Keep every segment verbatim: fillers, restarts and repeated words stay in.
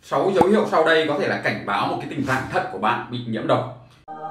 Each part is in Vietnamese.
Sáu dấu hiệu sau đây có thể là cảnh báo một cái tình trạng thận của bạn bị nhiễm độc.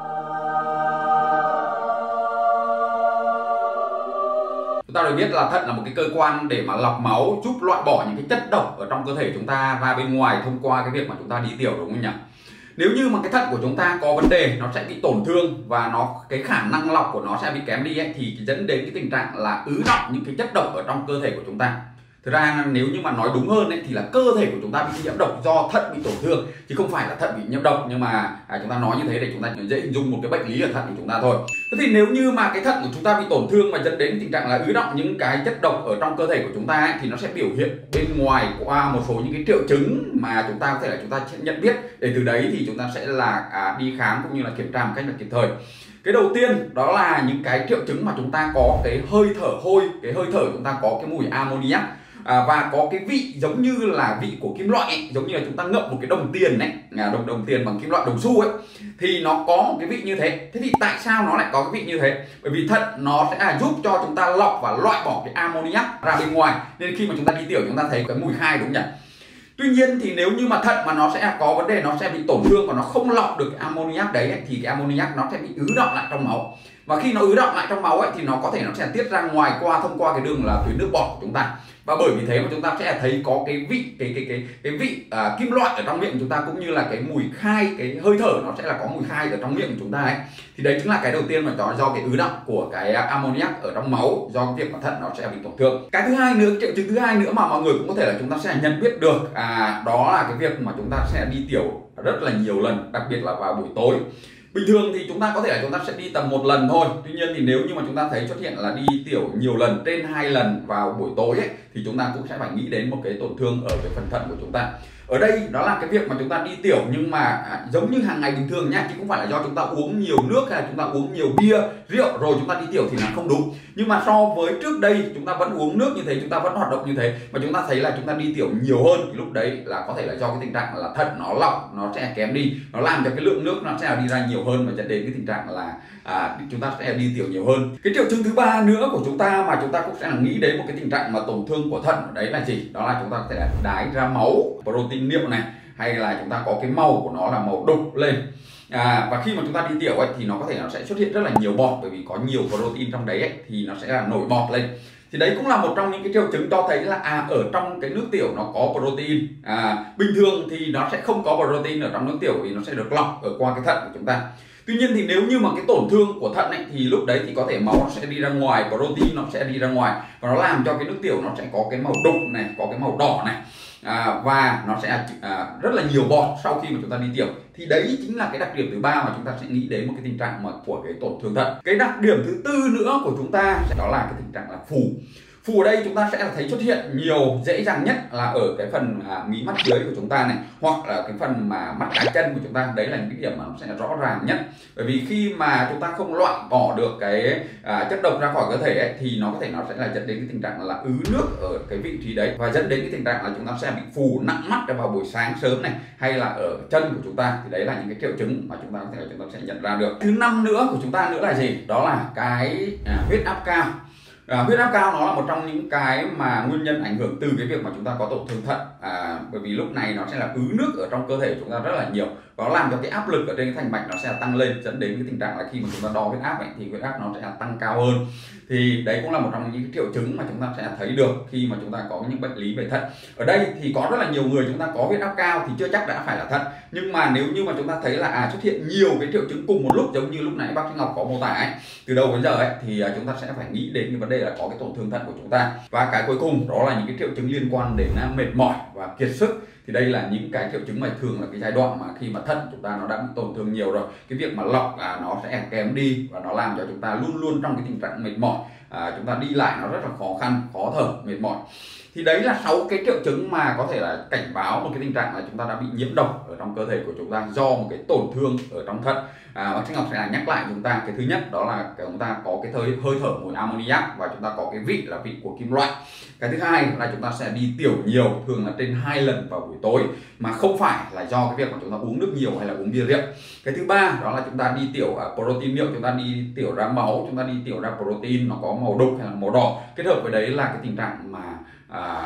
Chúng ta đều biết là thận là một cái cơ quan để mà lọc máu, giúp loại bỏ những cái chất độc ở trong cơ thể chúng ta ra bên ngoài thông qua cái việc mà chúng ta đi tiểu, đúng không nhỉ? Nếu như mà cái thận của chúng ta có vấn đề, nó sẽ bị tổn thương và nó cái khả năng lọc của nó sẽ bị kém đi ấy, thì dẫn đến cái tình trạng là ứ đọng những cái chất độc ở trong cơ thể của chúng ta. Thực ra nếu như mà nói đúng hơn ấy, thì là cơ thể của chúng ta bị nhiễm độc do thận bị tổn thương, chứ không phải là thận bị nhiễm độc. Nhưng mà à, chúng ta nói như thế để chúng ta dễ hình dung một cái bệnh lý ở thận của chúng ta thôi. Thế thì nếu như mà cái thận của chúng ta bị tổn thương và dẫn đến tình trạng là ứ đọng những cái chất độc ở trong cơ thể của chúng ta ấy, thì nó sẽ biểu hiện bên ngoài qua một số những cái triệu chứng mà chúng ta có thể là chúng ta sẽ nhận biết, để từ đấy thì chúng ta sẽ là à, đi khám cũng như là kiểm tra một cách là kịp thời. Cái đầu tiên đó là những cái triệu chứng mà chúng ta có cái hơi thở hôi, cái hơi thở chúng ta có cái mùi ammoniac. À, và có cái vị giống như là vị của kim loại ấy, giống như là chúng ta ngậm một cái đồng tiền ấy, à, đồng đồng tiền bằng kim loại đồng xu ấy, thì nó có một cái vị như thế. Thế thì tại sao nó lại có cái vị như thế? Bởi vì thận nó sẽ là giúp cho chúng ta lọc và loại bỏ cái ammoniac ra bên ngoài, nên khi mà chúng ta đi tiểu chúng ta thấy cái mùi khai, đúng nhỉ? Tuy nhiên thì nếu như mà thận mà nó sẽ có vấn đề, nó sẽ bị tổn thương và nó không lọc được cái ammoniac đấy ấy, thì cái ammoniac nó sẽ bị ứ đọng lại trong máu. Và khi nó ứ đọng lại trong máu ấy, thì nó có thể nó sẽ tiết ra ngoài qua thông qua cái đường là tuyến nước bọt của chúng ta. Và bởi vì thế mà chúng ta sẽ thấy có cái vị cái cái cái cái vị à, kim loại ở trong miệng của chúng ta, cũng như là cái mùi khai, cái hơi thở nó sẽ là có mùi khai ở trong miệng của chúng ta ấy. Thì đấy chính là cái đầu tiên mà nó do cái ứ đọng của cái ammoniac ở trong máu, do cái việc mà thận nó sẽ bị tổn thương. Cái thứ hai nữa, triệu chứng thứ hai nữa mà mọi người cũng có thể là chúng ta sẽ nhận biết được, à, đó là cái việc mà chúng ta sẽ đi tiểu rất là nhiều lần, đặc biệt là vào buổi tối. Bình thường thì chúng ta có thể là chúng ta sẽ đi tầm một lần thôi. Tuy nhiên thì nếu như mà chúng ta thấy xuất hiện là đi tiểu nhiều lần, trên hai lần vào buổi tối ấy, thì chúng ta cũng sẽ phải nghĩ đến một cái tổn thương ở cái phần thận của chúng ta. Ở đây đó là cái việc mà chúng ta đi tiểu nhưng mà à, giống như hàng ngày bình thường nha, chứ không phải là do chúng ta uống nhiều nước hay là chúng ta uống nhiều bia, rượu rồi chúng ta đi tiểu thì là không đúng. Nhưng mà so với trước đây chúng ta vẫn uống nước như thế, chúng ta vẫn hoạt động như thế, mà chúng ta thấy là chúng ta đi tiểu nhiều hơn, thì lúc đấy là có thể là do cái tình trạng là thận nó lọc, nó sẽ kém đi, nó làm cho cái lượng nước nó sẽ đi ra nhiều hơn và dẫn đến cái tình trạng là à, chúng ta sẽ đi tiểu nhiều hơn. Cái triệu chứng thứ ba nữa của chúng ta mà chúng ta cũng sẽ là nghĩ đến một cái tình trạng mà tổn thương của thận, đấy là gì? Đó là chúng ta có thể là đái ra máu, protein niệu này, hay là chúng ta có cái màu của nó là màu đục lên. À, và khi mà chúng ta đi tiểu ấy, thì nó có thể nó sẽ xuất hiện rất là nhiều bọt, bởi vì có nhiều protein trong đấy ấy, thì nó sẽ là nổi bọt lên. Thì đấy cũng là một trong những cái triệu chứng cho thấy là à, ở trong cái nước tiểu nó có protein. À, bình thường thì nó sẽ không có protein ở trong nước tiểu vì nó sẽ được lọc ở qua cái thận của chúng ta. Tuy nhiên thì nếu như mà cái tổn thương của thận ấy, thì lúc đấy thì có thể máu nó sẽ đi ra ngoài, protein nó sẽ đi ra ngoài và nó làm cho cái nước tiểu nó sẽ có cái màu đục này, có cái màu đỏ này. À, và nó sẽ à, rất là nhiều bọt sau khi mà chúng ta đi tiểu. Thì đấy chính là cái đặc điểm thứ ba mà chúng ta sẽ nghĩ đến một cái tình trạng mà của cái tổn thương thận. Cái đặc điểm thứ tư nữa của chúng ta đó là cái tình trạng là phù. Phù ở đây chúng ta sẽ thấy xuất hiện nhiều, dễ dàng nhất là ở cái phần à, mí mắt dưới của chúng ta này, hoặc là cái phần mà mắt cá chân của chúng ta. Đấy là những cái điểm mà nó sẽ rõ ràng nhất. Bởi vì khi mà chúng ta không loại bỏ được cái à, chất độc ra khỏi cơ thể ấy, thì nó có thể nó sẽ là dẫn đến cái tình trạng là ứ nước ở cái vị trí đấy, và dẫn đến cái tình trạng là chúng ta sẽ bị phù nặng mắt vào buổi sáng sớm này, hay là ở chân của chúng ta. Thì đấy là những cái triệu chứng mà chúng ta có thể là chúng ta sẽ nhận ra được. Thứ năm nữa của chúng ta nữa là gì? Đó là cái à, huyết áp cao. À, huyết áp cao nó là một trong những cái mà nguyên nhân ảnh hưởng từ cái việc mà chúng ta có tổn thương thận, à, bởi vì lúc này nó sẽ là ứ nước ở trong cơ thể chúng ta rất là nhiều, và nó làm cho cái áp lực ở trên cái thành mạch nó sẽ tăng lên, dẫn đến cái tình trạng là khi mà chúng ta đo huyết áp ấy, thì huyết áp nó sẽ tăng cao hơn. Thì đấy cũng là một trong những cái triệu chứng mà chúng ta sẽ thấy được khi mà chúng ta có những bệnh lý về thận. Ở đây thì có rất là nhiều người chúng ta có huyết áp cao thì chưa chắc đã phải là thận, nhưng mà nếu như mà chúng ta thấy là à, xuất hiện nhiều cái triệu chứng cùng một lúc, giống như lúc nãy bác sĩ Ngọc có mô tả ấy, từ đầu đến giờ ấy, thì chúng ta sẽ phải nghĩ đến cái vấn đề là có cái tổn thương thận của chúng ta. Và cái cuối cùng đó là những cái triệu chứng liên quan đến mệt mỏi và kiệt sức. Thì đây là những cái triệu chứng mà thường là cái giai đoạn mà khi mà thận chúng ta nó đã bị tổn thương nhiều rồi, cái việc mà lọc à, nó sẽ kém đi, và nó làm cho chúng ta luôn luôn trong cái tình trạng mệt mỏi, à, chúng ta đi lại nó rất là khó khăn, khó thở, mệt mỏi. Thì đấy là sáu cái triệu chứng mà có thể là cảnh báo một cái tình trạng là chúng ta đã bị nhiễm độc ở trong cơ thể của chúng ta do một cái tổn thương ở trong thận. À, bác sĩ Ngọc sẽ là nhắc lại chúng ta. Cái thứ nhất đó là chúng ta có cái hơi, hơi thở mùi ammoniac, và chúng ta có cái vị là vị của kim loại. Cái thứ hai là chúng ta sẽ đi tiểu nhiều, thường là trên hai lần vào buổi tối, mà không phải là do cái việc mà chúng ta uống nước nhiều hay là uống bia rượu. Cái thứ ba đó là chúng ta đi tiểu à, protein niệu, chúng ta đi tiểu ra máu, chúng ta đi tiểu ra protein nó có màu đục hay là màu đỏ, kết hợp với đấy là cái tình trạng mà à,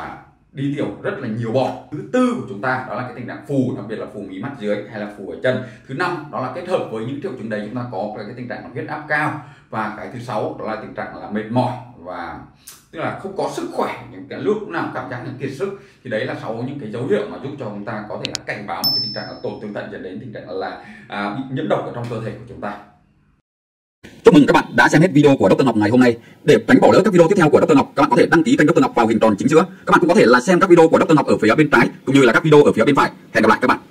đi tiểu rất là nhiều bọt. Thứ tư của chúng ta đó là cái tình trạng phù, đặc biệt là phù mí mắt dưới hay là phù ở chân. Thứ năm đó là kết hợp với những triệu chứng đấy chúng ta có cái tình trạng huyết áp cao. Và cái thứ sáu đó là tình trạng là mệt mỏi và tức là không có sức khỏe, những cái lúc nào cảm giác là kiệt sức. Thì đấy là sáu những cái dấu hiệu mà giúp cho chúng ta có thể là cảnh báo một cái tình trạng là tổn thương thận dẫn đến tình trạng là à, bị nhiễm độc ở trong cơ thể của chúng ta. Chúc mừng các bạn đã xem hết video của Doctor Ngọc ngày hôm nay. Để tránh bỏ lỡ các video tiếp theo của Doctor Ngọc, các bạn có thể đăng ký kênh Doctor Ngọc vào hình tròn chính giữa. Các bạn cũng có thể là xem các video của Doctor Ngọc ở phía bên trái cũng như là các video ở phía bên phải. Hẹn gặp lại các bạn.